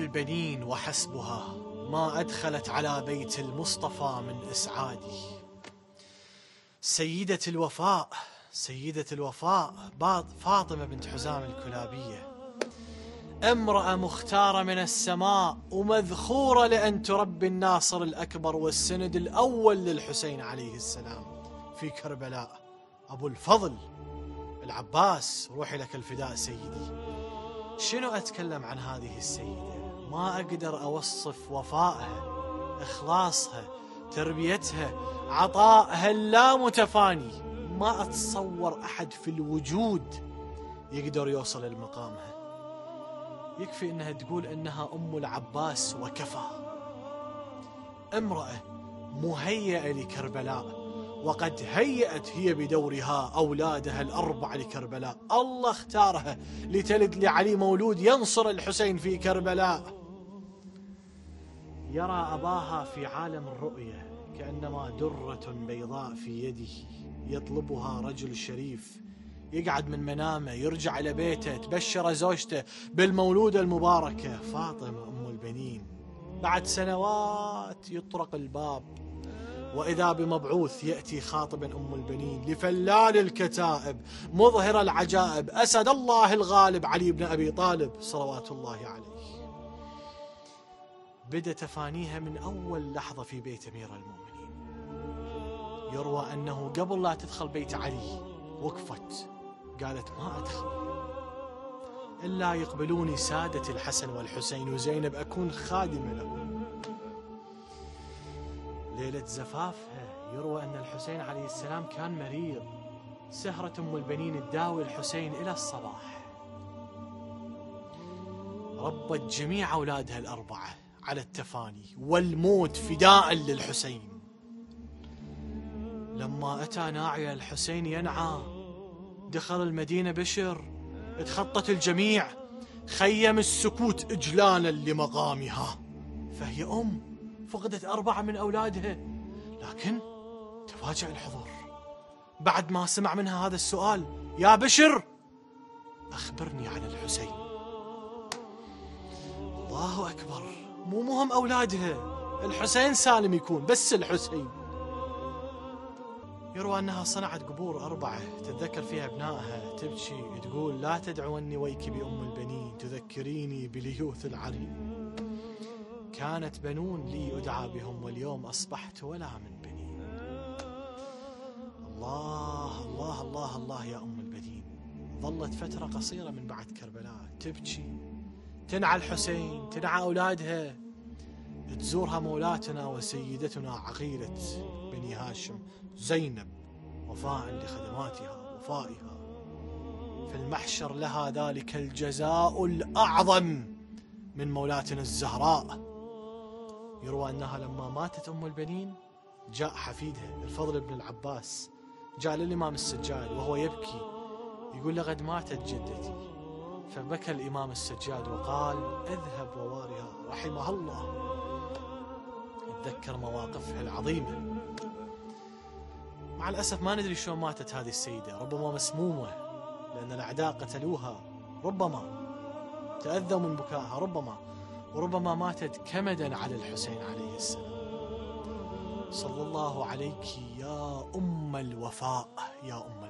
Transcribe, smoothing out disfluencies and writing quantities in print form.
البنين وحسبها، ما أدخلت على بيت المصطفى من إسعادي. سيدة الوفاء، سيدة الوفاء فاطمة بنت حزام الكلابية، امرأة مختارة من السماء ومذخورة لأن تربي الناصر الأكبر والسند الأول للحسين عليه السلام في كربلاء، أبو الفضل العباس، روحي لك الفداء سيدي. شنو أتكلم عن هذه السيدة؟ ما أقدر أوصف وفائها، إخلاصها، تربيتها، عطائها اللامتفاني. ما أتصور أحد في الوجود يقدر يوصل لمقامها. يكفي أنها تقول أنها أم العباس وكفى. امرأة مهيئة لكربلاء، وقد هيأت هي بدورها أولادها الأربعة لكربلاء. الله اختارها لتلد لعلي مولود ينصر الحسين في كربلاء. يرى أباها في عالم الرؤية كأنما درة بيضاء في يده، يطلبها رجل شريف، يقعد من منامه، يرجع إلى بيته، تبشر زوجته بالمولودة المباركة فاطمة أم البنين. بعد سنوات يطرق الباب، وإذا بمبعوث يأتي خاطبا أم البنين لفلال الكتائب مظهر العجائب، أسد الله الغالب علي بن أبي طالب صلوات الله عليه. بدأ تفانيها من أول لحظة في بيت أمير المؤمنين. يروى أنه قبل لا تدخل بيت علي وقفت قالت: ما أدخل إلا يقبلوني سادة الحسن والحسين وزينب، أكون خادمة لهم. ليلة زفافها يروى أن الحسين عليه السلام كان مريض. سهرة أم البنين تداوي الحسين إلى الصباح. ربت جميع أولادها الأربعة على التفاني والموت فداء للحسين. لما أتى ناعي الحسين ينعى دخل المدينة بشر، اتخطت الجميع، خيم السكوت إجلالا لمقامها. فهي فقدت 4 من أولادها، لكن تفاجأ الحضور بعد ما سمع منها هذا السؤال: يا بشر أخبرني عن الحسين. الله أكبر، مو مهم أولادها، الحسين سالم يكون، بس الحسين. يروى أنها صنعت قبور 4 تتذكر فيها أبنائها، تبكي تقول: لا تدعوني ويك بأم البنين، تذكريني بليوث العرين. كانت بنون لي أدعى بهم، واليوم أصبحت ولا من بنين. الله الله الله الله يا أم البنين. ظلت فترة قصيرة من بعد كربلاء تبكي، تنعى الحسين، تنعى أولادها. تزورها مولاتنا وسيدتنا عقيلة بني هاشم زينب وفاء لخدماتها ووفائها. في المحشر لها ذلك الجزاء الأعظم من مولاتنا الزهراء. يروى أنها لما ماتت أم البنين جاء حفيدها الفضل بن العباس، جاء للإمام السجاد وهو يبكي، يقول: لقد ماتت جدتي. فبكى الإمام السجاد وقال: اذهب ووارها رحمها الله. اتذكر مواقفها العظيمة. مع الأسف ما ندري شلون ماتت هذه السيدة، ربما مسمومة لأن الأعداء قتلوها، ربما تأذوا من بكائها، وربما ماتت كمدا على الحسين عليه السلام. صلى الله عليك يا أم الوفاء، يا أم